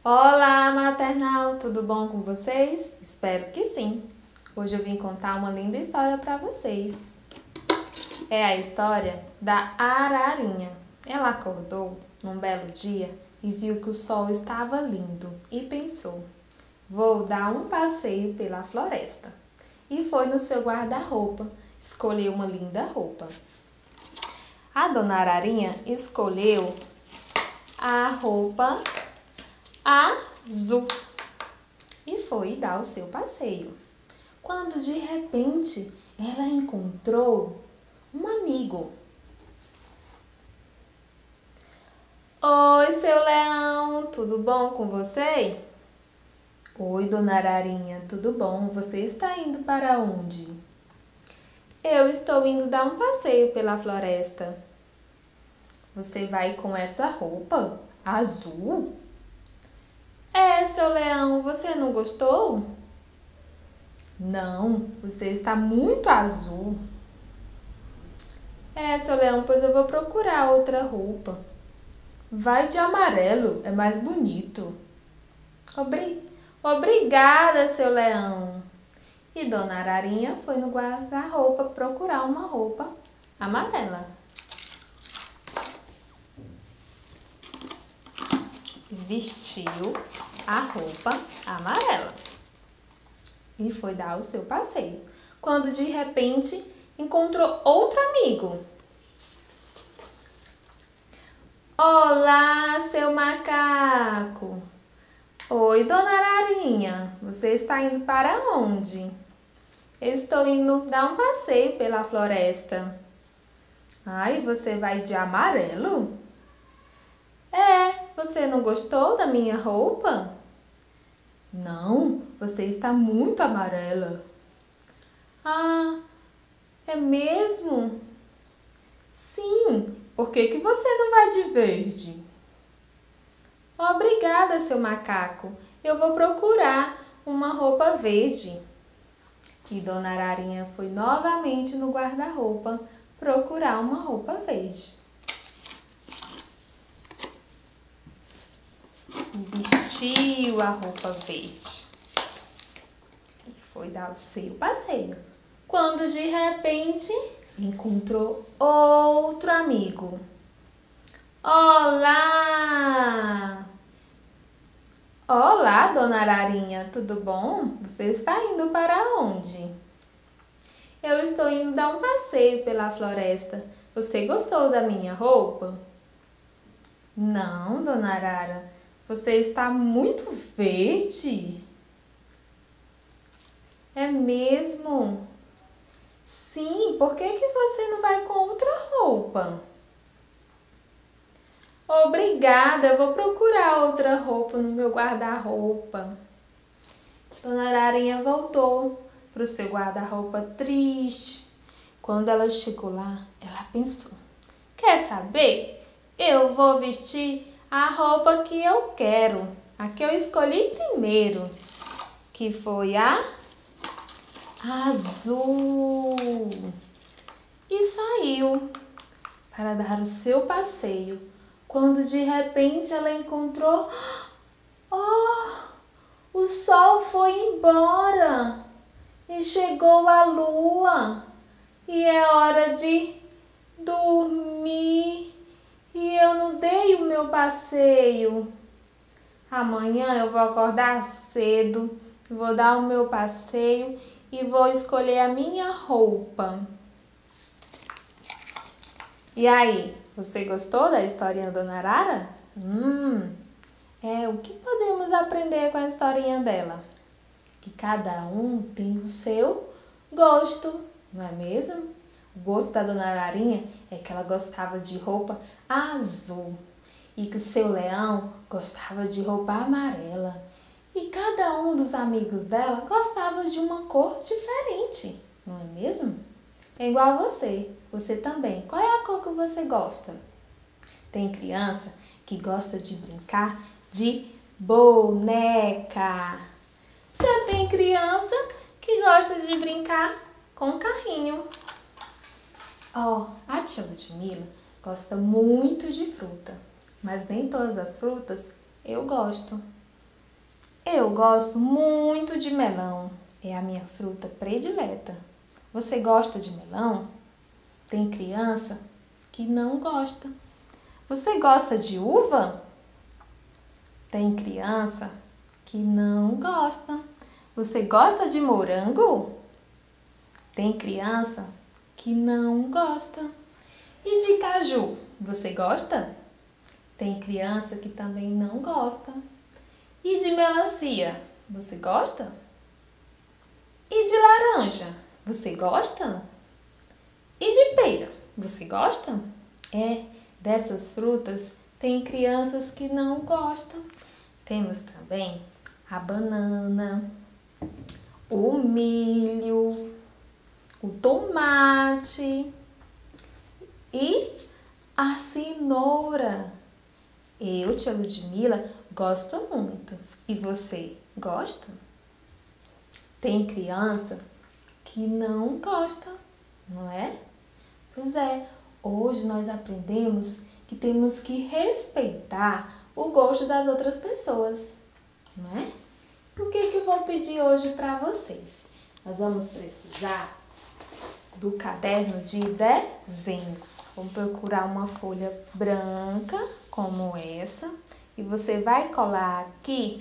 Olá, maternal! Tudo bom com vocês? Espero que sim! Hoje eu vim contar uma linda história para vocês. É a história da ararinha. Ela acordou num belo dia e viu que o sol estava lindo e pensou: vou dar um passeio pela floresta. E foi no seu guarda-roupa, escolheu uma linda roupa. A dona Ararinha escolheu a roupa azul e foi dar o seu passeio. Quando de repente ela encontrou um amigo. Oi, seu leão, tudo bom com você? Oi, dona Ararinha, tudo bom? Você está indo para onde? Eu estou indo dar um passeio pela floresta. Você vai com essa roupa azul? É, seu leão, você não gostou? Não, você está muito azul. É, seu leão, pois eu vou procurar outra roupa. Vai de amarelo, é mais bonito. Obrigada, seu leão. E dona Ararinha foi no guarda-roupa procurar uma roupa amarela. Vestiu a roupa amarela e foi dar o seu passeio, quando de repente encontrou outro amigo. Olá, seu macaco! Oi, dona Ararinha, você está indo para onde? Eu estou indo dar um passeio pela floresta. Ai, você vai de amarelo? É, você não gostou da minha roupa? Não, você está muito amarela. Ah, é mesmo? Sim, por que você não vai de verde? Obrigada, seu macaco. Eu vou procurar uma roupa verde. E dona Ararinha foi novamente no guarda-roupa procurar uma roupa verde. Vestiu a roupa verde e foi dar o seu passeio, quando de repente encontrou outro amigo. Olá! Olá, dona Ararinha, tudo bom? Você está indo para onde? Eu estou indo dar um passeio pela floresta. Você gostou da minha roupa? Não, dona Arara. Você está muito verde? É mesmo? Sim, por que você não vai com outra roupa? Obrigada, eu vou procurar outra roupa no meu guarda-roupa. Dona Ararinha voltou para o seu guarda-roupa triste. Quando ela chegou lá, ela pensou: quer saber? Eu vou vestir a roupa que eu quero, a que eu escolhi primeiro, que foi a azul. E saiu para dar o seu passeio, quando de repente ela encontrou... Oh, o sol foi embora e chegou a lua e é hora de dormir. E eu não dei o meu passeio. Amanhã eu vou acordar cedo, vou dar o meu passeio e vou escolher a minha roupa. E aí, você gostou da historinha da Dona Arara? O que podemos aprender com a historinha dela? Que cada um tem o seu gosto, não é mesmo? O gosto da Dona Ararinha é que ela gostava de roupa azul e que o seu leão gostava de roupa amarela. E cada um dos amigos dela gostava de uma cor diferente, não é mesmo? É igual a você, você também. Qual é a cor que você gosta? Tem criança que gosta de brincar de boneca. Já tem criança que gosta de brincar com carrinho. A tia Ludmila gosta muito de fruta, mas nem todas as frutas eu gosto. Eu gosto muito de melão. É a minha fruta predileta. Você gosta de melão? Tem criança que não gosta. Você gosta de uva? Tem criança que não gosta. Você gosta de morango? Tem criança que não gosta. E de caju? Você gosta? Tem criança que também não gosta. E de melancia? Você gosta? E de laranja? Você gosta? E de pera? Você gosta? Dessas frutas tem crianças que não gostam. Temos também a banana, o milho, o tomate e a cenoura. Eu, tia Ludmila, gosto muito. E você gosta? Tem criança que não gosta, não é? Pois é, hoje nós aprendemos que temos que respeitar o gosto das outras pessoas, não é? O que eu vou pedir hoje para vocês? Nós vamos precisar do caderno de desenho. Vamos procurar uma folha branca como essa e você vai colar aqui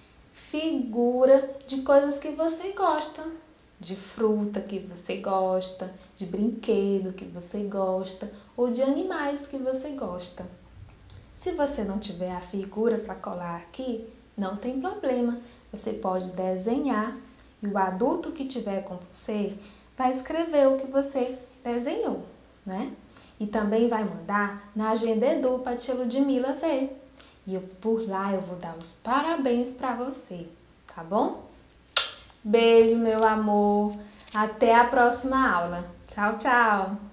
figura de coisas que você gosta, de fruta que você gosta, de brinquedo que você gosta ou de animais que você gosta. Se você não tiver a figura para colar aqui, não tem problema. Você pode desenhar e o adulto que tiver com você vai escrever o que você desenhou, né? E também vai mandar na Agenda Edu para a tia Ludmila ver. E por lá eu vou dar os parabéns para você, tá bom? Beijo, meu amor. Até a próxima aula. Tchau, tchau.